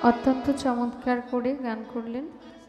অত্যন্ত চমৎকার করে গান করলেন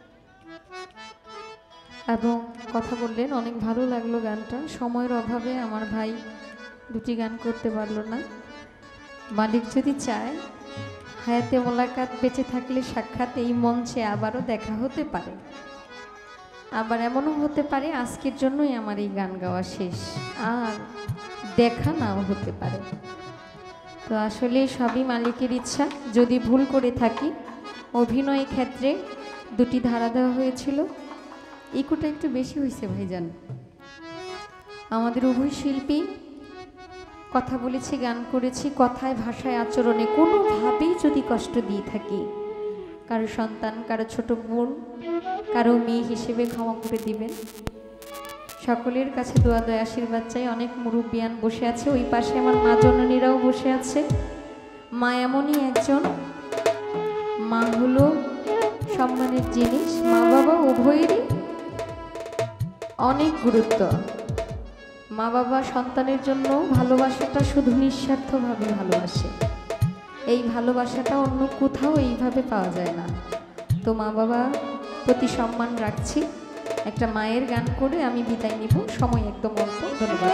এবং কথা বললেন। অনেক ভালো লাগলো গানটা। সময়ের অভাবে আমার ভাই দুটি গান করতে পারলো না। মালিক যদি চায় হায়াতে মোলাকাত বেঁচে থাকলে সাক্ষাৎ এই মঞ্চে আবারও দেখা হতে পারে, আবার এমনও হতে পারে আজকের জন্যই আমার এই গান গাওয়া শেষ, আর দেখা নাও হতে পারে। তো আসলে সবই মালিকের ইচ্ছা। যদি ভুল করে থাকি, অভিনয় ক্ষেত্রে দুটি ধারা দেওয়া হয়েছিল, ইকোটা একটু বেশি হয়েছে ভাইজান। আমাদের উভয় শিল্পী কথা বলেছি, গান করেছি, কথায় ভাষায় আচরণে কোনোভাবেই যদি কষ্ট দিয়ে থাকি, কারো সন্তান, কারো ছোট বোন, কারো মেয়ে হিসেবে ক্ষমা করে দিবেন। সকলের কাছে দোয়া দয়া আশীর্বাদ চাই। অনেক মুরব্বিয়ান বসে আছে, ওই পাশে আমার মা জননীরাও বসে আছে। মা এমনই একজন, মা হলো সম্মানের জিনিস। মা বাবা উভয়েরই অনেক গুরুত্ব। মা বাবা সন্তানের জন্য ভালোবাসাটা শুধু নিঃস্বার্থভাবে ভালোবাসে, এই ভালোবাসাটা অন্য কোথাও এইভাবে পাওয়া যায় না। তো মা বাবা প্রতি সম্মান রাখছি। একটা মায়ের গান করে আমি বিদায় নিব, সময় একদম অল্প। ধন্যবাদ।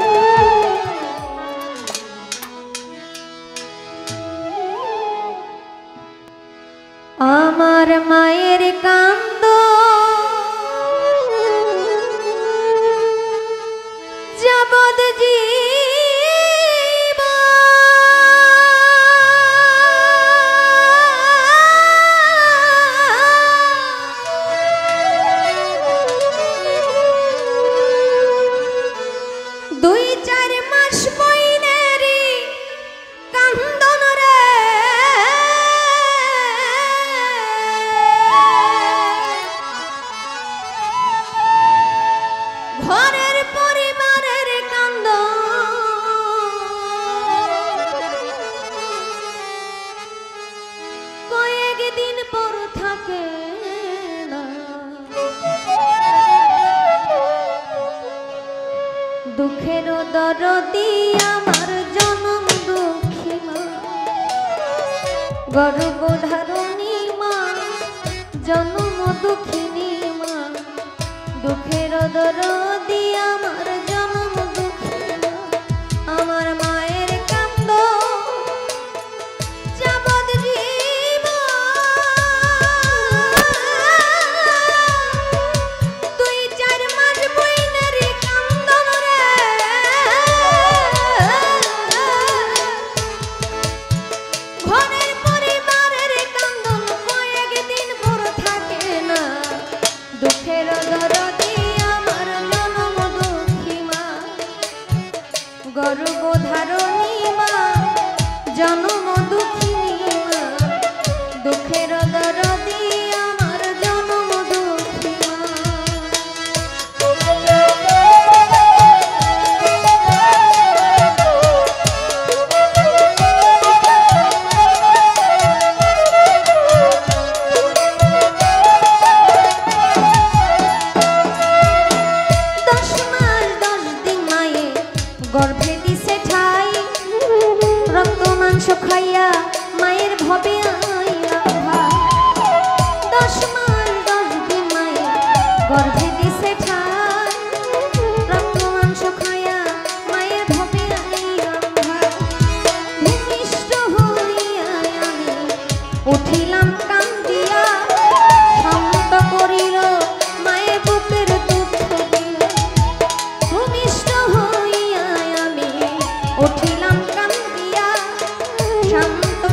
আমার মায়ের কান্দ যাবদ দুঃখের দরদি আমার জনম দুঃখী মা, গর্ভধারণী মা, জনম দুঃখিনী মা। দুঃখের দরদি আমার জনম দুঃখী মা, আমার মায়ের কান্দ যাবদ জীবন। দুই চার মাস বইনের কান্দন রে, ঘরের পরিবারের কান্দন কয়েকদিন পর থাকে না। দুঃখের দরদি আমার জনম দুঃখী মা, গর্ভধারণী মা, জনম দুঃখিনী মা। দুঃখের দরদি আমার জনম দুঃখী মা। গর্ভে দিছে ঠাই, রক্ত মাংস খাইয়া মায়ের ভবে আইয়া ভাই। 10 মাস 10 দিন মায়ের গর্ভে দিছে ঠাই, রক্ত মাংস খাইয়া মায়ের ভবে আইয়া ভাই। ভূমিষ্ঠ হইয়া আমি উঠিলাম কান্দিয়া, শান্ত করিল মায়ের বুকের দুঃখ দিয়া। ভূমিষ্ঠ উঠিলাম কান্দিয়া, শান্ত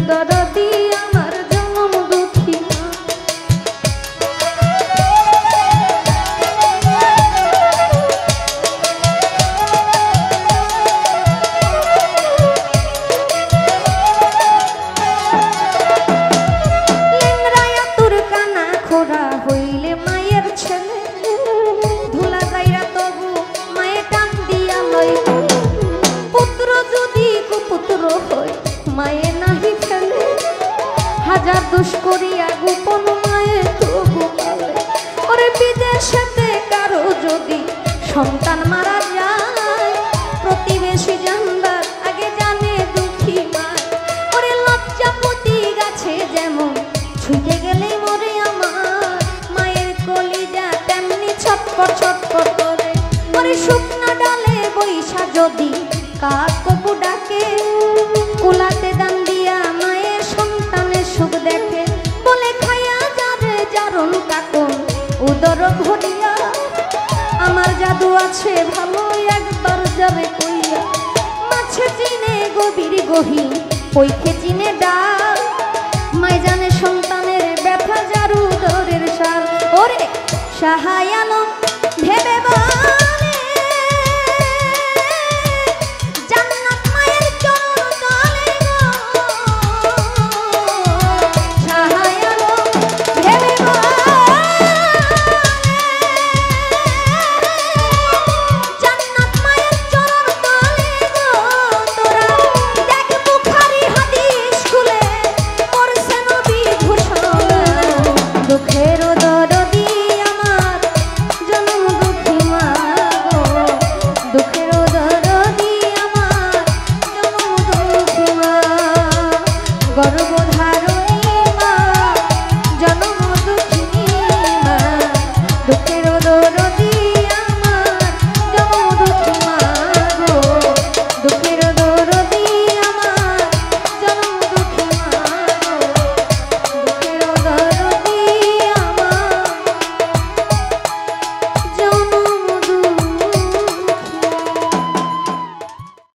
দরদি আমার জনম দুঃখী মা। লেংরায়া তোর কানা খোরা হইলে মায়ের ছেলে, ধুলা যাইরা তবু মায়ে টান দিয়া লয়। পুত্র যদি কুপুত্র হয় মায়ে নাহি ফেলে, হাজার দোষ করিয়া গোপন মায়ে তবু পালে। ওরে বিদেশেতে কারো যদি সন্তান মারা যায়, প্রতিবেশী জানবার আগে জানে দুঃখী মা। ওরে লজ্জাপতি গাছে যেমন ছুটে গেলে মরে আমার, মায়ের কলিজা তেমনি ছটপট ছটপট করে। ওরে শুকনা ডালে বৈশা যদি কাক কবু ডাকে, কোলাতে দান দিয়া মায়ের সন্তানের সুখ দেখে। বলে খাইয়া যারে জারণ কাকন উদর ভরিয়া, আমার জাদু আছে ভালো একবার যাবে কইয়া। মাছে চিনে গভীর গহীন পৈখে চিনে ডাল, মাই জানে সন্তানের ব্যথা যার উদরের সার। ওরে সাহায়া